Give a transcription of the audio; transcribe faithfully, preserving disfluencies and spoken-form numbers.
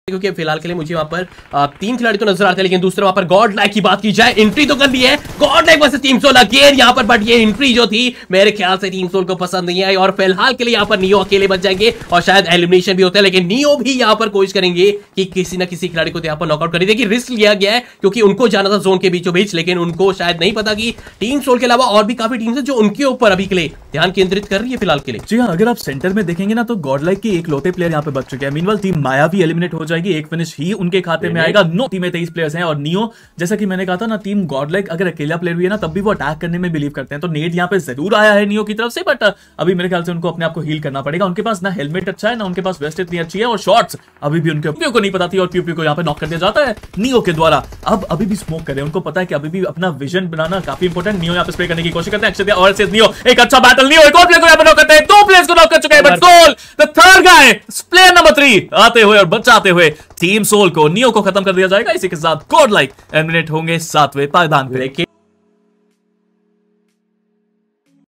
क्योंकि फिलहाल के लिए मुझे वहां पर आ, तीन खिलाड़ी तो नजर आते हैं, लेकिन दूसरे वहां पर गॉड लाइक की बात की जाए, एंट्री तो कर ली है Godlike versus team Soul again यहां पर, बट ये एंट्री जो थी मेरे ख्याल से टीम सोल को पसंद नहीं आई और फिलहाल के लिए यहां पर नियो अकेले बच जाएंगे और शायद एलिमिनेशन भी होता है, लेकिन नियो भी यहां पर कोशिश करेंगे कि किसी ना किसी खिलाड़ी को यहां पर नॉकआउट कर देखिए। रिस्क लिया गया है क्योंकि उनको जाना था जोन के बीचों बीच, लेकिन उनको शायद नहीं पता कि टीम सोल के अलावा और भी काफी टीम्स है जो उनके ऊपर अभी के लिए ध्यान केंद्रित कर रही है फिलहाल के लिए। जी हाँ, अगर आप सेंटर में देखेंगे ना तो गॉड लाइक की एक लोटे प्लेयर यहाँ पे बच चुके हैं। मीनवाल टीम माया भी एलिमिनेट हो जाएगी, एक फिनिश ही उनके खाते में आएगा। नो टीम में तेईस प्लेयर्स हैं और नियो जैसा कि मैंने कहा था ना, टीम गॉड लाइक अगर अकेला प्लेयर भी है ना तब भी वो अटैक करने में बिलीव करते हैं। तो नेट यहाँ पे जरूर आया है नियो की तरफ से, बट अभी मेरे ख्याल से उनको अपने आप को हील करना पड़ेगा। उनके पास ना हेलमेट अच्छा है ना उनके पास वेस्ट इतनी अच्छी है और शॉट्स अभी भी उनके प्यू को नहीं पता थी और प्यू प्यू को यहाँ पे नॉक कर दिया जाता है नियो के द्वारा। अब अभी भी स्मोक कर रहे हैं, उनको पता है कि अभी भी अपना विजन बनाना काफी इंपॉर्टेंट। नियो यहाँ पे स्प्रे करने की कोशिश करते हैं, अक्षय और से नियो एक अच्छा बैटल, नियो एक और प्लेयर को यहाँ पे नॉक करते हैं, दो प्लेयर्स को नॉक कर चुके हैं, but Soul the third guy player number three आते हुए और बचाते हुए टीम सोल को नियो को खत्म कर दिया जाएगा। इसी के साथ गॉड लाइक एलिमिनेट होंगे सातवें पायदान पे।